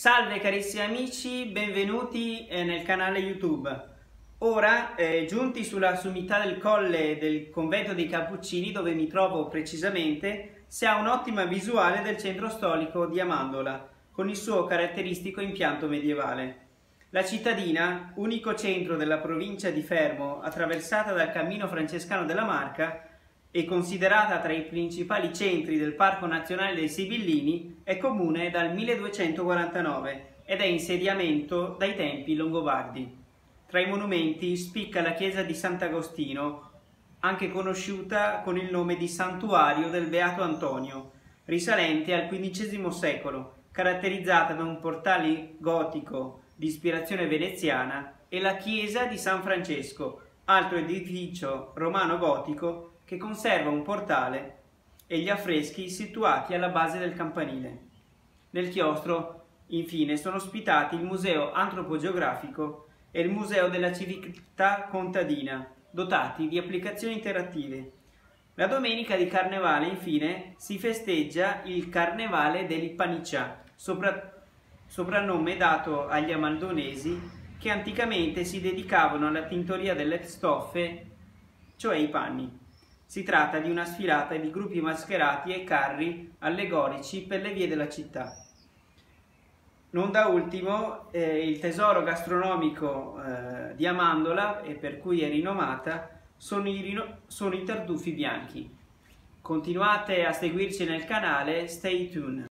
Salve carissimi amici, benvenuti nel canale YouTube. Ora, giunti sulla sommità del colle del convento dei Cappuccini, dove mi trovo precisamente, si ha un'ottima visuale del centro storico di Amandola, con il suo caratteristico impianto medievale. La cittadina, unico centro della provincia di Fermo, attraversata dal cammino francescano della Marca, e considerata tra i principali centri del Parco Nazionale dei Sibillini, è comune dal 1249 ed è insediamento dai tempi longobardi. Tra i monumenti spicca la chiesa di Sant'Agostino, anche conosciuta con il nome di Santuario del Beato Antonio, risalente al XV secolo, caratterizzata da un portale gotico di ispirazione veneziana, e la chiesa di San Francesco, altro edificio romano-gotico che conserva un portale e gli affreschi situati alla base del campanile. Nel chiostro, infine, sono ospitati il Museo Antropogeografico e il Museo della Civiltà Contadina, dotati di applicazioni interattive. La domenica di Carnevale, infine, si festeggia il Carnevale degli Paniccià, soprannome dato agli amaldonesi che anticamente si dedicavano alla tintoria delle stoffe, cioè i panni. Si tratta di una sfilata di gruppi mascherati e carri allegorici per le vie della città. Non da ultimo, il tesoro gastronomico di Amandola, e per cui è rinomata, sono i tartufi bianchi. Continuate a seguirci nel canale, stay tuned!